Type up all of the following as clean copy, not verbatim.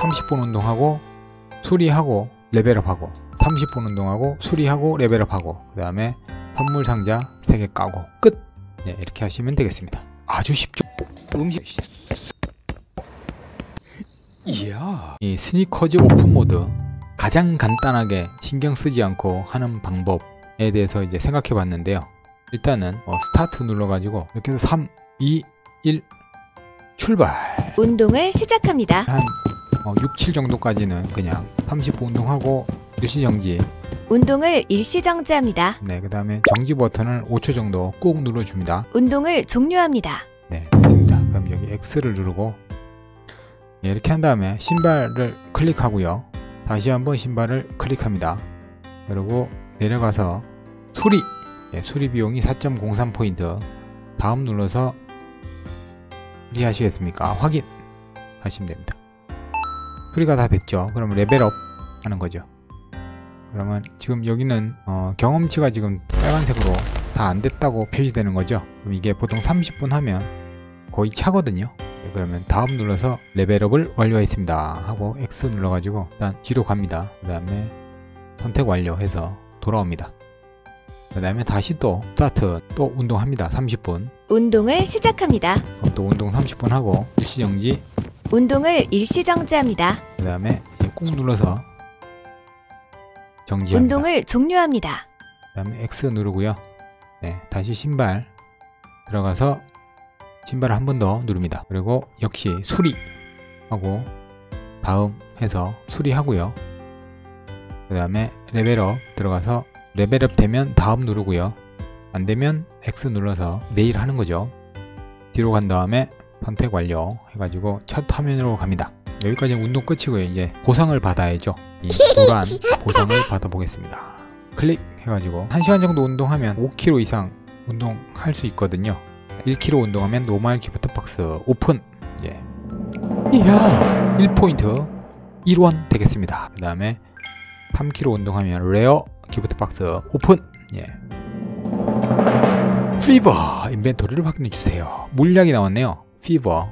30분 운동하고 수리하고 레벨업하고 30분 운동하고 수리하고 레벨업하고 그 다음에 선물 상자 3개 까고 끝! 네, 이렇게 하시면 되겠습니다. 아주 쉽죠? 음식 이야. 이 스니커즈 오픈 모드 가장 간단하게 신경 쓰지 않고 하는 방법에 대해서 이제 생각해 봤는데요. 일단은 스타트 눌러 가지고 이렇게 해서 3, 2, 1 출발. 운동을 시작합니다. 한 6, 7 정도까지는 그냥 30분 운동하고 일시정지. 운동을 일시정지합니다. 네, 그 다음에 정지 버튼을 5초 정도 꾹 눌러줍니다. 운동을 종료합니다. 네, 됐습니다. 그럼 여기 X를 누르고 이렇게 한 다음에 신발을 클릭하고요. 다시 한번 신발을 클릭합니다. 그리고 내려가서 수리! 수리 비용이 4.03포인트. 다음 눌러서 수리하시겠습니까? 확인! 하시면 됩니다. 수리가 다 됐죠? 그러면 레벨업 하는 거죠. 그러면 지금 여기는 경험치가 지금 빨간색으로 다 안 됐다고 표시되는 거죠. 그럼 이게 보통 30분 하면 거의 차거든요. 그러면 다음 눌러서 레벨업을 완료했습니다 하고 X 눌러가지고 일단 뒤로 갑니다. 그 다음에 선택 완료해서 돌아옵니다. 그 다음에 다시 또 스타트 또 운동합니다. 30분 운동을 시작합니다. 그럼 또 운동 30분 하고 일시정지. 운동을 일시정지합니다. 그 다음에 꾹 눌러서 정지합니다. 운동을 종료합니다. 그 다음에 X 누르고요. 네, 다시 신발 들어가서 신발을 한 번 더 누릅니다. 그리고 역시 수리하고 다음 해서 수리하고요. 그 다음에 레벨업 들어가서 레벨업 되면 다음 누르고요. 안 되면 X 눌러서 내일 하는 거죠. 뒤로 간 다음에 선택 완료 해가지고 첫 화면으로 갑니다. 여기까지는 운동 끝이고요. 이제 보상을 받아야죠. 이 노란 보상을 받아보겠습니다. 클릭 해가지고 1시간 정도 운동하면 5kg 이상 운동할 수 있거든요. 1kg 운동하면 노멀 기프트 박스 오픈. 예. 이야 1포인트 1원 되겠습니다. 그 다음에 3kg 운동하면 레어 기프트 박스 오픈. 예. 피버 인벤토리를 확인해 주세요. 물약이 나왔네요. 피버.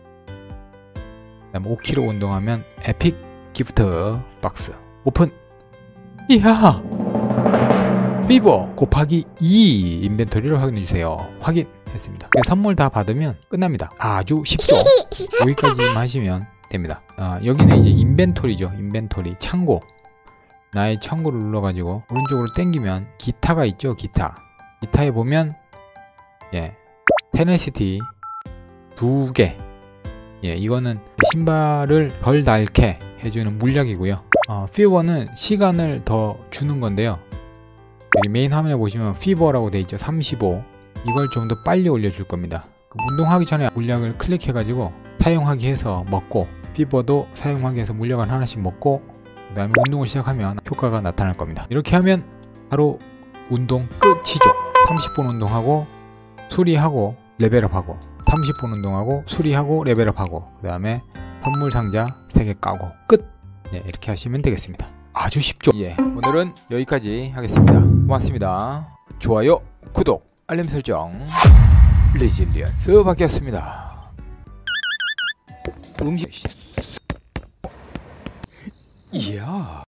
그 다음 5kg 운동하면 에픽 기프트 박스 오픈. 이야 피버 곱하기 2 인벤토리를 확인해 주세요. 확인했습니다. 선물 다 받으면 끝납니다. 아주 쉽죠? 여기까지만 하시면 됩니다. 여기는 이제 인벤토리죠. 인벤토리 창고. 나의 창고를 눌러가지고 오른쪽으로 당기면 기타가 있죠. 기타에 보면 테네시티 2개. 이거는 신발을 덜 닳게 해주는 물약이고요. 피버는 시간을 더 주는 건데요. 여기 메인 화면에 보시면 피버라고 되어 있죠. 35. 이걸 좀 더 빨리 올려줄 겁니다. 운동하기 전에 물약을 클릭해가지고 사용하기 해서 먹고, 피버도 사용하기 해서 물약을 하나씩 먹고, 그 다음에 운동을 시작하면 효과가 나타날 겁니다. 이렇게 하면 바로 운동 끝이죠. 30분 운동하고 수리하고 레벨업하고 30분 운동하고 수리하고 레벨업하고 그 다음에 선물 상자 3개 까고 끝! 이렇게 하시면 되겠습니다. 아주 쉽죠? 오늘은 여기까지 하겠습니다. 고맙습니다. 좋아요, 구독, 알림 설정. 레질리언스 바뀌었습니다. 음식 이야